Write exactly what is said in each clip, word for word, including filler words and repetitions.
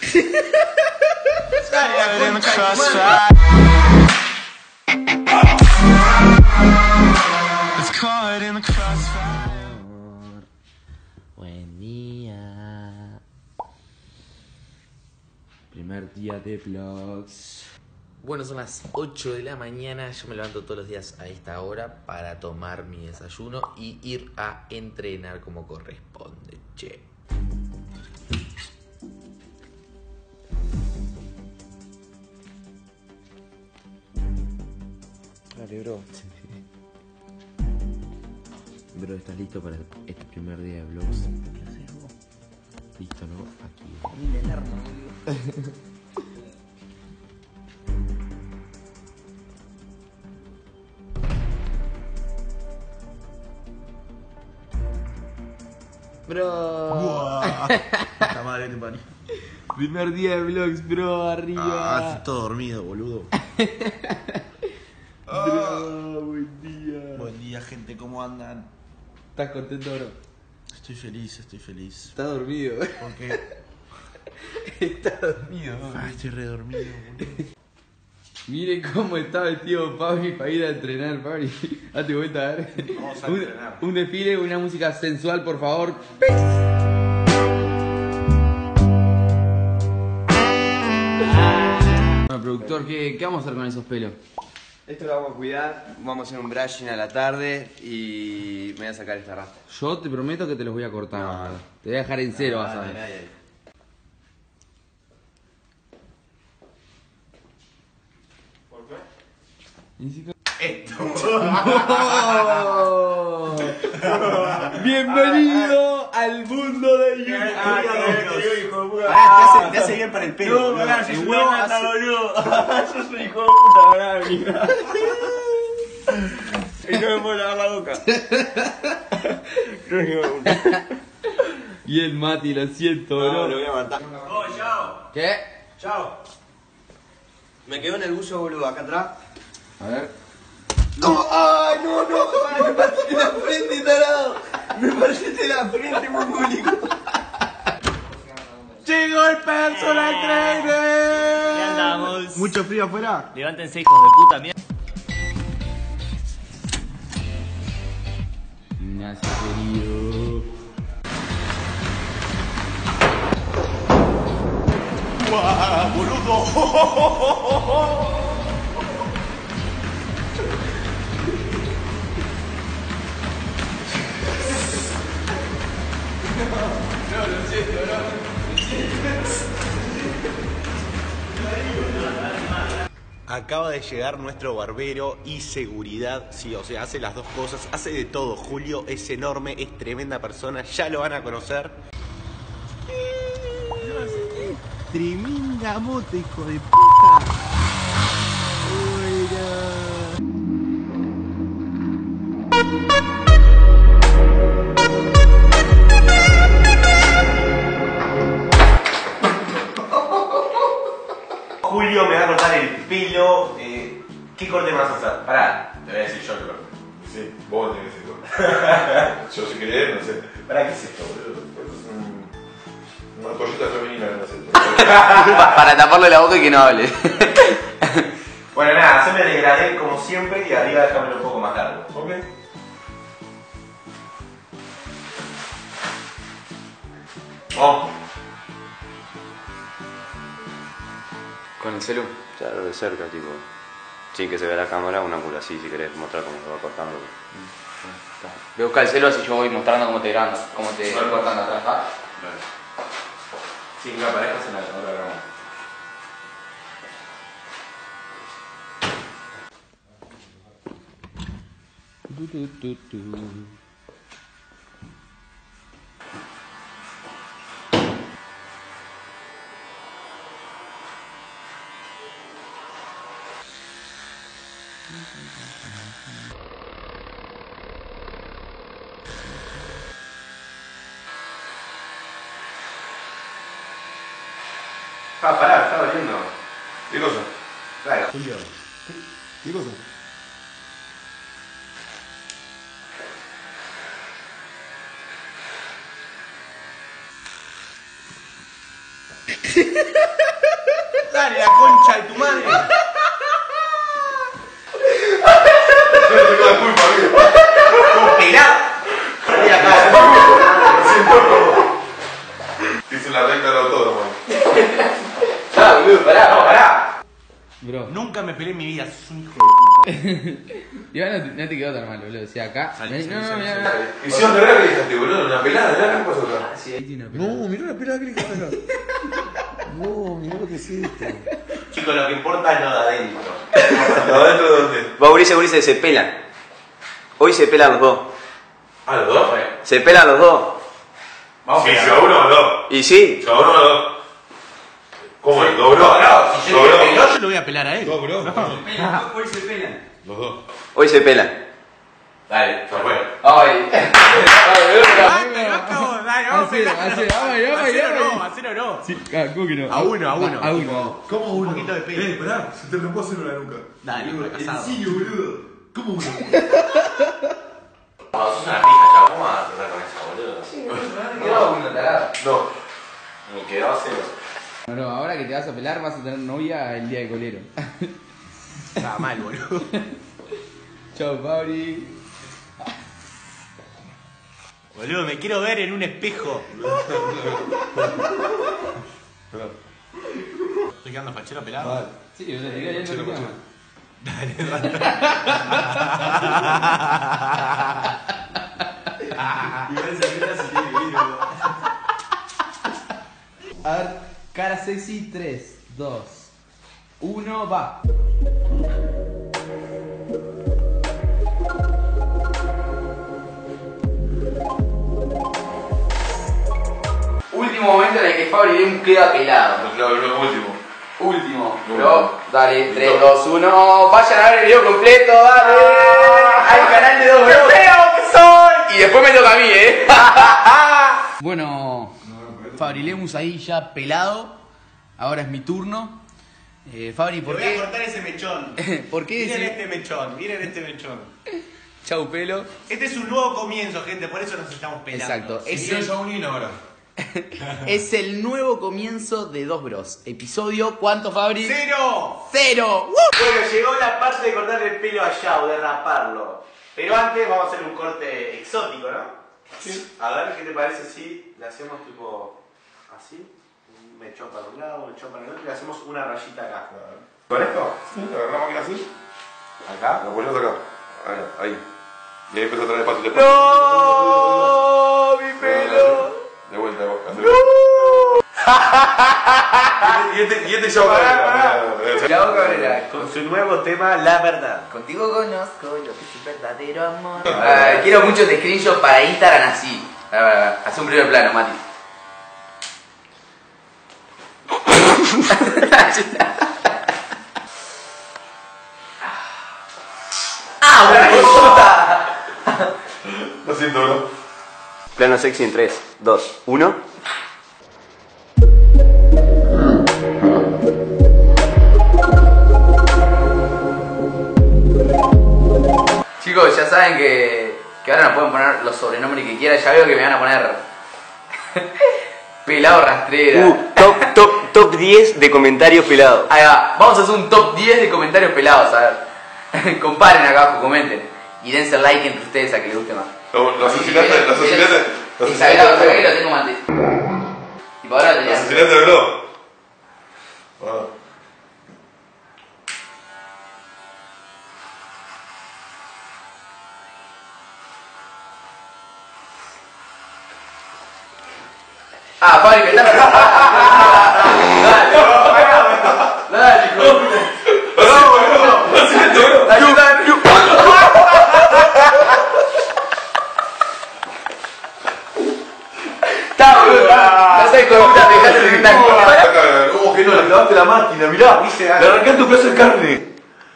Buen día. Primer día de vlogs. Bueno, son las ocho de la mañana. Yo me levanto todos los días a esta hora para tomar mi desayuno y ir a entrenar como corresponde. Che. Dale, bro. Bro, ¿estás listo para este primer día de vlogs? ¿Qué haces vos? Listo, ¿no? Aquí. Mira el arma, boludo. Bro. Puta madre, te parió. Primer día de vlogs, bro, arriba. Ah, estoy todo dormido, boludo. Bro, buen día. Buen día, gente, ¿cómo andan? ¿Estás contento, bro? Estoy feliz, estoy feliz. Está dormido. Porque Está dormido. ah, estoy redormido, boludo. Miren cómo está vestido Pabli para ir a entrenar, Pabli. Date vuelta, a ver. Vamos a un, entrenar. un desfile, una música sensual, por favor. Bueno, productor, ¿qué, ¿qué vamos a hacer con esos pelos? Esto lo vamos a cuidar, vamos a hacer un brushing a la tarde y me voy a sacar esta rasta. Yo te prometo que te los voy a cortar. No. boludo. Te voy a dejar en cero, vas a Ay, ver. ay, ay. ¡Oh! Bienvenido al mundo de YouTube. Pará, te hace, te hace bien para el pelo. No, boludo. pará, El sos huevo una rata, hace- boludo. Sos un hijo de puta, pará, mira. Y no me puedo lavar la boca. No, hijo de puta. Y el Mati, lo siento, No, bro. lo voy a matar. Oh, chao. ¿Qué? Chao. Me quedó en el buzo, boludo, acá atrás. A ver. ¡No! ¡Ay, no, no! Me partiste la frente, tarado. Me partiste la frente, mongólico. Llegó el personal trainer. ¿Qué andamos? ¿Mucho frío afuera? Levántense, hijos de puta mierda. Ignacio querido. ¡Guau, boludo! Acaba de llegar nuestro barbero y seguridad, sí, o sea, hace las dos cosas, hace de todo. Julio es enorme, es tremenda persona, ya lo van a conocer. Tremenda moto, hijo de puta. Julio me va a cortar el pelo. Eh, ¿Qué corte me vas a hacer? Pará, te voy a decir yo el corte. Sí, vos tenés que decirlo. Yo si querés, no sé. Pará, ¿qué es esto, boludo? Una toallita femenina, no sé. Para taparle la boca y que no hable. Bueno, nada, haceme el degradé como siempre y arriba déjamelo un poco más largo. Ok. Oh. Con el celu, claro, de cerca, tipo. Sin que se vea la cámara, un ángulo así, si querés mostrar cómo se va cortando. Voy a buscar el celo así yo voy mostrando cómo te grabando, cómo te voy cortando atrás, ¿ah? Sí, que aparezcas en la otra grama. Tu, tu, tu, tu. Ah, pará, está doliendo. ¿Qué cosa? Claro. Julio. ¿Qué cosa? Dale, la concha de tu madre. la culpa, amigo. ¿Cómo pelá? Vení acá. Hice la recta del autódromo. Ah, boludo, pará. No, pará. Bro. Nunca me peleé en mi vida, sos un hijo de puta. Igual no, te- no te quedó tan mal, boludo. O sea, acá. Salí, Vení, salí, no, no, salí, mirá, salí. mirá. Hicieron de verdad que le dejaste, boludo. Una pelada, ¿verdad? ¿Qué pasó acá? Sí, ahí tiene una pelada. No, mirá la pelada que le dejaste acá. No, mirá lo que hiciste. Chicos, lo que importa es lo de adentro. ¿Adentro de dónde? Mauricio, Mauricio, se pelan. Hoy se pelan los dos. ¿A los dos? Se pelan los dos. Vamos Sí, a se va uno o dos. Y sí. Se va uno o dos. ¿Cómo es? ¿Dobró? No, no, si yo ¿Dobró? le peló, yo lo voy a pelar a él. ¿Dobró? Hoy se pelan. Los dos. Hoy se pelan. Dale. Se fue. Ay. Ay, Dale, loco, dale, vamos a Hacelo, pelar. hacelo, vamos, vamos, A cero vamos. no, a cero no. Sí, ah, ¿cómo que no? A uno, a uno. A uno. ¿Cómo Un poquito de pelo. Eh, pará, se te rompió hacer una nuca. Dale, fracasado. serio, boludo? ¿Cómo uno? No, sos una pija, chavo. ¿Cómo vas a tratar con eso, boludo? quedó uno, tarado. No. Me quedó a cero. No, no, ahora que te vas a pelar vas a tener novia el día de colero. Estaba mal, boludo. Chau, Fabri. Boludo, me quiero ver en un espejo. ¿Estoy quedando fachero pelado? Vale. Sí, boludo, te queda bien lo que queda. A ver, cara sexy, tres, dos, uno, va. Último momento en el que Fabri Lem queda pelado. Claro, lo último. Último. No. Bro, dale, Listo. tres, dos, uno. Vayan a ver el video completo, dale. Hay canal de dos bros. ¡Qué feo que soy! Y después me toca a mí, eh. Bueno, Fabri Lemus ahí ya pelado. Ahora es mi turno. Eh, Fabri, Le ¿por voy a qué? cortar ese mechón. ¿Por qué Miren decís? este mechón, miren este mechón. Chau, pelo. Este es un nuevo comienzo, gente, por eso nos estamos pelando. Exacto. Si Es yo el, ya un hino ahora. es el nuevo comienzo de Dos Bros. Episodio, ¿cuánto, Fabri? ¡Cero! ¡Cero! ¡Woo! Bueno, llegó la parte de cortarle el pelo a Yao, de raparlo. Pero antes vamos a hacer un corte exótico, ¿no? Sí. A ver, ¿qué te parece si le hacemos tipo así? Un mechón para un lado, un mechón para el otro y le hacemos una rayita acá. ¿Con esto? Sí, agarramos aquí así. ¿Acá? Lo ponemos acá. Ahí, ahí. Y ahí empezó a traer pasito. ¡No! ¡Mi pelo! De vuelta, de vuelta. Y este, y este ya va a Chao, Cabrera. Con su nuevo tema, La Verdad. Contigo conozco lo que es un verdadero amor. Ah, quiero muchos screenshots para Instagram así. Ah, haz un primer plano, Mati. ¡Ah, puta! Lo siento, bro. Plano sexy en tres, dos, uno. Chicos, ya saben que, que ahora nos pueden poner los sobrenombres que quieran. Ya veo que me van a poner pelado rastrera. Uh, top, top, top diez de comentarios pelados. Ahí va, vamos a hacer un top diez de comentarios pelados, a ver. Comparen acá abajo, comenten. Y dense like entre ustedes a que les guste más. Los los asesinatos, los asesinatos. Los Isabela, lo que asesinatos. lo tengo antes. Y para ahora lo Los tenía. asesinatos de bro. Bueno. Ah, Fabri, me está. Dale, dale, hijo de puta. Lo siento, bro. Ayúdame. Está, boludo, está. No sé, hijo de puta, dejate de gritar. ¿Cómo que no? Le clavaste la máquina, mirá. Le arrancaste un pedazo de carne.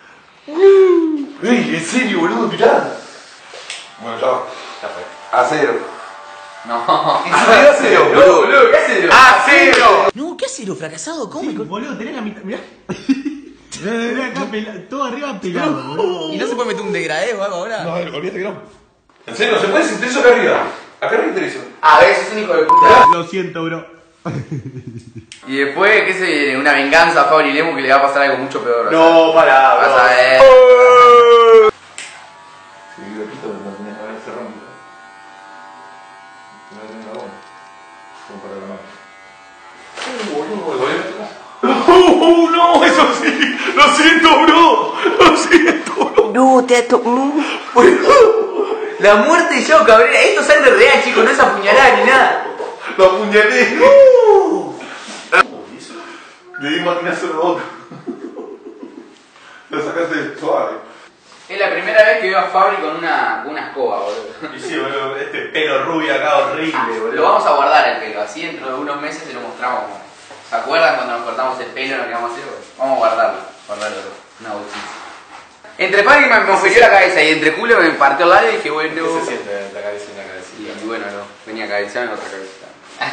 Ey, en serio, boludo, mirá. Bueno, ya va. Ya fue. A cero. No. ¿En serio a cero? No, boludo, ¿qué haces? ¡A cero! No, ¿qué haces, fracasado? ¿Cómo? Sí, boludo, tenés la mitad. Mirá. Tenés acá pela- todo arriba pelado, boludo. ¿Y no se puede meter un degradé o algo ahora? No, olvídate que no. ¿En serio? ¿Se puede sentir eso acá arriba? Acá arriba te hizo. A ver, sos un hijo de puta. Lo siento, bro. Y después, ¿qué se viene? Una venganza a Fabri Lemus que le va a pasar algo mucho peor. No, pará, Vas bro. a ver. Sí, repito, no tenía que haber cerrado. No tenía la bomba. Como para la mano. ¡Oh, no! ¡Eso sí! ¡Lo siento, bro! ¡Lo siento, bro! No, te ato... No. La muerte de Yao Cabrera. Esto es sangre real, chicos, no es apuñalada ni nada. ¡Lo apuñalé! ¡No! Le di maquinazo en la boca. Lo sacaste suave. Es la primera vez que veo a Fabri con una, una escoba, boludo. Y sí, boludo, este pelo rubio acá horrible, Lo boludo. vamos a guardar el pelo, así dentro de unos meses se lo mostramos. ¿Se acuerdan cuando nos cortamos el pelo lo que vamos a hacer? Vamos a guardarlo, guardarlo, una bolsita. Entre pan y me confirió la cabeza y entre culo me partió el labio y dije, bueno... ¿Qué se siente en la cabeza y en la cabeza? Y bueno, no, venía a cabecear en otra cabeza.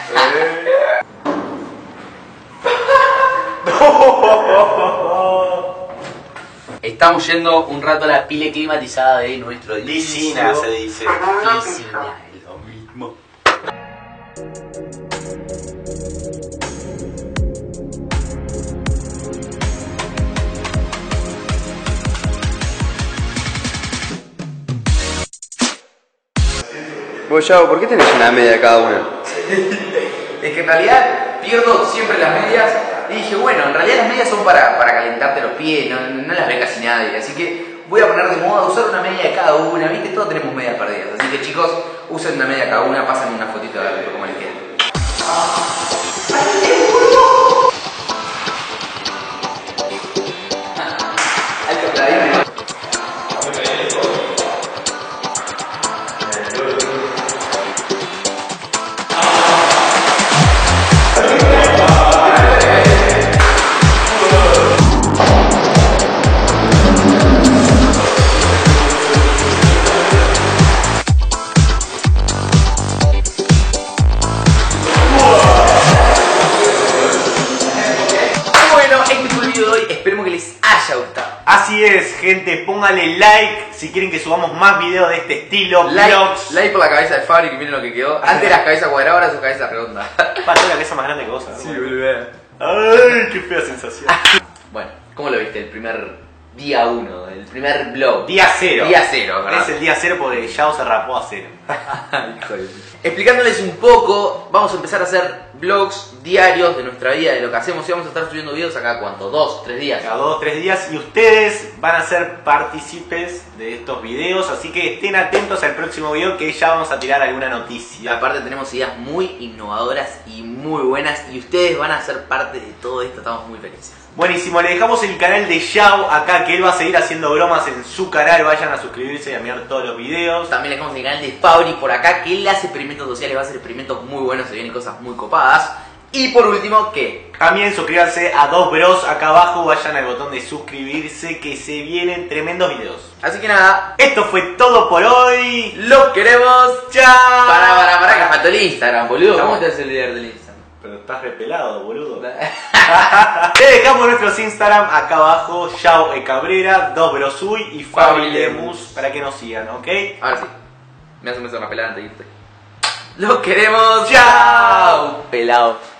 Estamos yendo un rato a la pile climatizada de nuestro Piscina se dice. Piscina, es lo mismo. Vos, Yao, ¿por qué tenés una media de cada una? Es que en realidad pierdo siempre las medias y dije, bueno, en realidad las medias son para, para calentarte los pies, no, no las ve casi nadie, así que voy a poner de moda usar una media de cada una, viste, todos tenemos medias perdidas, así que chicos, usen una media cada una, pasen una fotito de algo como les quede. Alto clavito. Esperemos que les haya gustado. Así es, gente, póngale like si quieren que subamos más videos de este estilo. Like, Vlogs. like por la cabeza de Fabri, que miren lo que quedó. Antes las cabezas cuadradas, ahora su cabeza redonda. Pasó la cabeza más grande que vos, ¿no? Sí, boludo. Ay, qué fea sensación. Bueno, ¿cómo lo viste? El primer día uno, el primer vlog. Día cero. Día cero, ¿verdad? Es el día cero porque Yao se rapó a cero. Hijo de puta. Explicándoles un poco, vamos a empezar a hacer vlogs diarios de nuestra vida, de lo que hacemos, y vamos a estar subiendo videos acá, ¿cuánto? ¿Dos? ¿Tres días? Cada dos o tres días y ustedes van a ser partícipes de estos videos, así que estén atentos al próximo video que ya vamos a tirar alguna Y noticia. aparte tenemos ideas muy innovadoras y muy buenas, y ustedes van a ser parte de todo esto, estamos muy felices. Buenísimo, le dejamos el canal de Yao acá, que él va a seguir haciendo bromas en su canal, vayan a suscribirse y a mirar todos los videos. También dejamos el canal de Fabri por acá, que él hace experimentos sociales, va a hacer experimentos muy buenos, se vienen cosas muy copadas. Y por último, ¿qué? También suscríbanse a Dos Bros acá abajo, vayan al botón de suscribirse que se vienen tremendos videos. Así que nada, Esto fue todo por hoy. los queremos. ¡Chao! Para, para, para, que faltó el Instagram, boludo. ¿Cómo te haces el líder del Instagram? Pero estás repelado, boludo. Le dejamos nuestros Instagram acá abajo, Yao E Cabrera, Dos Bros Uy y Fabri Fabri Lemus, Lemus. para que nos sigan, ¿ok? Ahora sí, me hace un beso en la pelada antes de irte. ¡Los queremos! ¡Chao! Pelado.